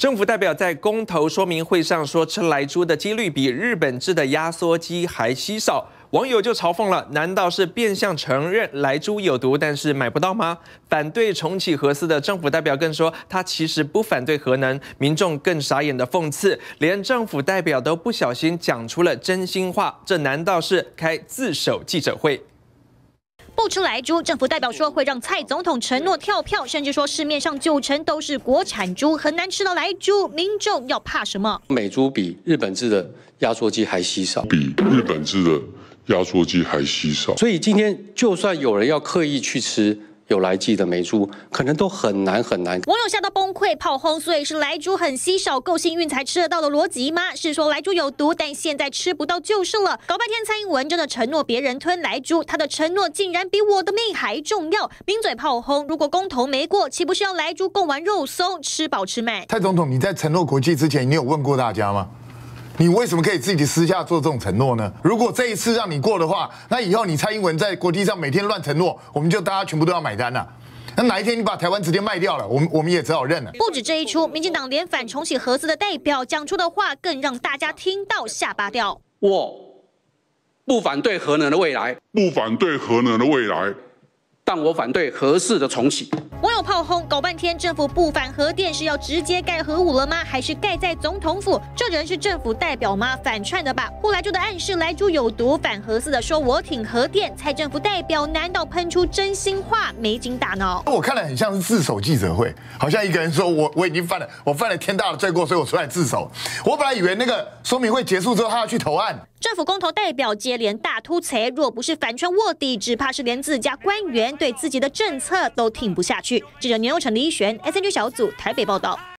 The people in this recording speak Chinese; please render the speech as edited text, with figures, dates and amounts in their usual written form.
政府代表在公投说明会上说，吃莱猪的几率比日本制的压缩机还稀少。网友就嘲讽了：难道是变相承认莱猪有毒，但是买不到吗？反对重启核四的政府代表更说，他其实不反对核能。民众更傻眼的讽刺，连政府代表都不小心讲出了真心话，这难道是开自首记者会？ 不吃莱猪，政府代表说会让蔡总统承诺跳票，甚至说市面上90%都是国产猪，很难吃到莱猪，民众要怕什么？ 美猪比日本制的压缩机还稀少， 比日本制的压缩机还稀少。 所以今天就算有人要刻意去吃有莱剂的美猪，可能都很难。 网友吓到崩溃炮轰，所以是莱猪很稀少，够幸运才吃得到的逻辑吗？是说莱猪有毒，但现在吃不到就是了。搞半天蔡英文真的承诺别人吞莱猪，他的承诺竟然比我的命还重要。名嘴炮轰，如果公投没过，岂不是要莱猪贡丸肉松，吃饱吃满？ 蔡总统，你在承诺国际之前，你有问过大家吗？ 你为什么可以自己私下做这种承诺呢？如果这一次让你过的话，那以后你蔡英文在国际上每天乱承诺，我们就大家全部都要买单了。那哪一天你把台湾直接卖掉了，我们也只好认了。 不止这一出，民进党连反重启核四的代表讲出的话，更让大家听到下巴掉。 我不反对核能的未来， 不反对核能的未来， 但我反对核四的重启。 网友炮轰，搞半天政府不反核电是要直接盖核武了吗？还是盖在总统府？这人是政府代表吗？反串的吧？护莱猪的暗示莱猪有毒，反核四的说我挺核电。蔡政府代表难道喷出真心话？没经大脑。 我看了很像是自首记者会，好像一个人说我已经犯了天大的罪过，所以我出来自首。我本来以为那个说明会结束之后他要去投案。 政府公投代表接连大突槽，若不是反串卧底，只怕是连自家官员对自己的政策都挺不下去。记者牛佑成、李一璇 ，SNG 小组台北报道。